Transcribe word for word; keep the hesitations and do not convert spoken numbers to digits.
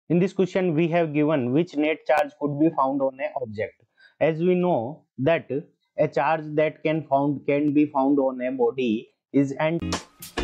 In this question, we have given which net charge could be found on an object. As we know that a charge that can found can be found on a body is and